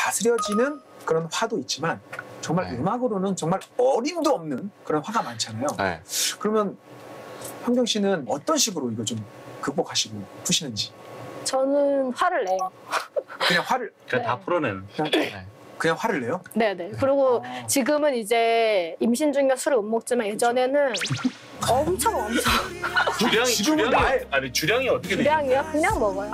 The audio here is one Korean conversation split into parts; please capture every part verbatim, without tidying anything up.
다스려지는 그런 화도 있지만 정말 네. 음악으로는 정말 어림도 없는 그런 화가 많잖아요. 네. 그러면 현경 씨는 어떤 식으로 이거 좀 극복하시고 푸시는지? 저는 화를 내요. 그냥 화를 그냥 네. 다 풀어내는. 그냥, 네. 그냥 화를 내요? 네네. 그리고 아. 지금은 이제 임신 중이라 술을 못 먹지만 예전에는 엄청 엄청 주량이 지금은 주량이 나의- 아니 주량이 어떻게 되죠? 주량이요? 그냥 먹어요.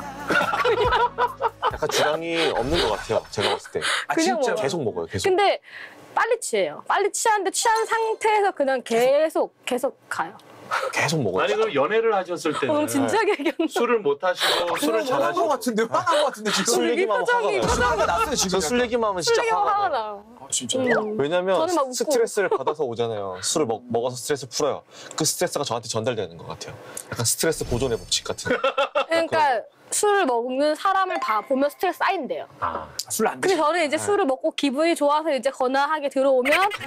약간 주량이 없는 것 같아요. 제가 봤을 때. 아 그냥 진짜 먹어요. 계속 먹어요. 계속. 근데 빨리 취해요. 빨리 취하는데 취한 상태에서 그냥 계속 계속 가요. 계속 먹어요. 아니 그럼 연애를 하셨을 때는 오늘 진지하게 얘기하는 술을 못 하시고 술을 화난 것 잘하시고 같은데 화난 것 같은데 지금 술 얘기만 하면 표정이 화가 나요. 화가 났어요 지금. 저 술 얘기만 하면 진짜 술얘기만 화가 화가 나요. 나요. 아, 진짜. 음. 왜냐면 저는 막 웃고. 스트레스를 받아서 오잖아요. 술을 먹, 먹어서 스트레스 풀어요. 그 스트레스가 저한테 전달되는 것 같아요. 약간 스트레스 보존의 법칙 같은. 그러니까 술을 먹는 사람을 봐 보면 스트레스 쌓인대요. 아, 술안 근데 드시. 저는 이제 술을 먹고 기분이 좋아서 이제 건아하게 들어오면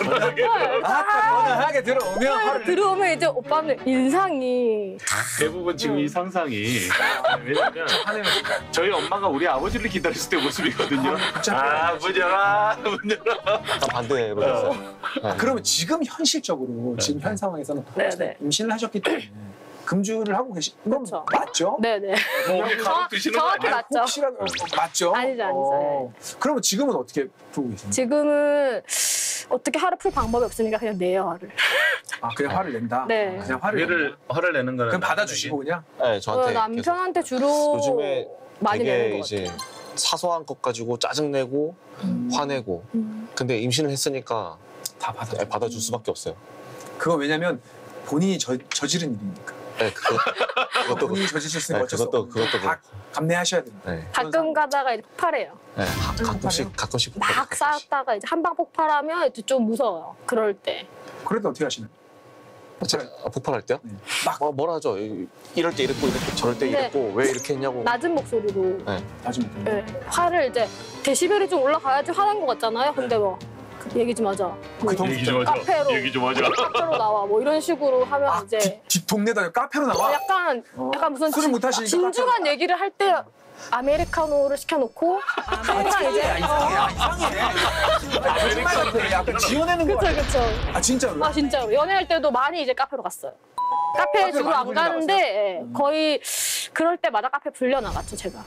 아, 건하게 들어오면 화를 내. 들어오면 이제 오빠는 인상이 대부분 지금 이 상상이 왜냐면 저희 엄마가 우리 아버지를 기다렸을 때 모습이거든요. 아, 문 열어, 문 열어. 약간 반대로 됐어요. 네. 아, 그러면 지금 현실적으로 지금 현 상황에서는 네네. 임신을 하셨기 때문에 금주를 하고 계신 건 그쵸. 맞죠? 네네. 뭐 우리 가족 드시는 거 정확히 아니야? 맞죠. 혹시라도 어, 맞죠? 아니죠, 아니죠. 어. 그러면 지금은 어떻게 풀고 계세요? 지금은 어떻게 화를 풀 방법이 없으니까 그냥 내요 화를. 아 그냥 화를 낸다. 네. 그냥 화를 낸다. 회를 화를 내는 거는 그냥 받아주시고 그냥. 네, 어, 저한테 계속 남편한테 주로 요즘에 많이 내는 되게 것 이제 같아요. 사소한 것 가지고 짜증내고 음. 화내고 음. 근데 임신을 했으니까 다 받아. 받아줄 수밖에 없어요. 그건 왜냐면 본인이 저, 저지른 일이니까. 네, 그거, 그것도 본인이 저지르셨으니까 네, 어쩔 수 그것도 없고 그것도 다 감내하셔야 됩니다. 네, 가끔 가다가 이제 폭발해요. 네, 가- 폭발해요? 가끔씩 가끔씩 막 가끔씩. 쌓았다가 이제 한 방 폭발하면 이제 좀 무서워요. 그럴 때. 그래도 어떻게 하시나요? 제- 아, 폭발할 때요? 네. 막 뭐, 뭐라 하죠? 이- 이럴 때 이랬고 이랬고 저럴 때 근데 이랬고 왜 이렇게 했냐고. 낮은 목소리로 나중에 네, 화를 이제 데시벨이 좀 올라가야지 화난 것 같잖아요. 근데 뭐 얘기 좀 하자. 뭐 그 동- 얘기 좀 하자. 카페로. 얘기 좀 하자. 카페로 나와. 뭐 이런 식으로 하면 아, 이제 뒷, 뒷 동네다 카페로 나와. 약간 어. 약간 무슨 술을 못 하시니까 진중한 얘기를 할 때 아메리카노를 시켜놓고 항상 이제 야, 이상해, 야, 이상해. 아, 거짓말 같아. 약간 지어내는 거 그쵸 같아. 그쵸. 아 진짜로? 아 진짜로 연애할 때도 많이 이제 카페로 갔어요. 카페 카페로 주로 많이 안 불려 가는데 예, 음. 거의 그럴 때마다 카페 불려 나갔죠 제가.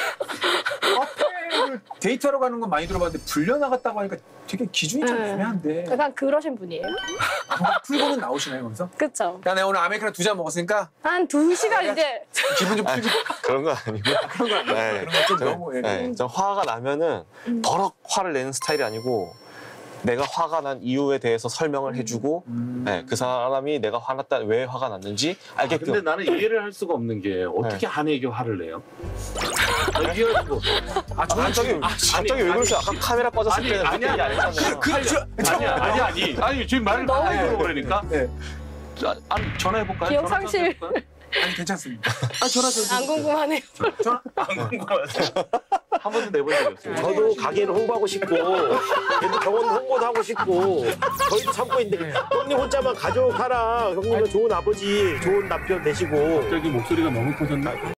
카페를 데이트하러 가는 건 많이 들어봤는데 불려 나갔다고 하니까 되게 기준이 좀 네. 애매한데. 약간 그러신 분이에요. 아, 풀고는 나오시나요 거기서? 그쵸. 야, 내가 오늘 아메리카노 두 잔 먹었으니까 한 두 시간 이제 기분 좀 아니, 풀고. 그런 건 아니고. 그런 거 아니에요? 네. 그런 거좀 저- 너무. 예. 네, 저 화가 나면은 음. 버럭 화를 내는 스타일이 아니고 내가 화가 난 이유에 대해서 설명을 해주고 음. 네, 그 사람이 내가 화났다 왜 화가 났는지 아, 알게끔. 근데 나는 이해를 할 수가 없는 게 어떻게 한에게 화를 내요? 나 이해할 수가 없어. 아, 저는 갑자기 지금- 갑자기 왜 아니, 그러세요? 아까 아니, 카메라 꺼졌을 아니, 때는 아니, 그렇게 얘기 안 아니, 했잖아요. 그, 저, 아니 아니 아니 아니 지금 말을 너무 많이 들어버리니까 네. 자, 아니 전화해 볼까요? 기억 상실. 아니 괜찮습니다. 아 전화 저 안 궁금하네요. 전화 안 궁금하세요. 한 번도 내본 적이 없어요. 저도 가게를 홍보하고 싶고 걔도 병원 홍보도 하고 싶고 저희도 참고 있는데 형님 혼자만 가족하라 형님은 좋은 아버지 좋은 남편 되시고 갑자기 목소리가 너무 커졌나?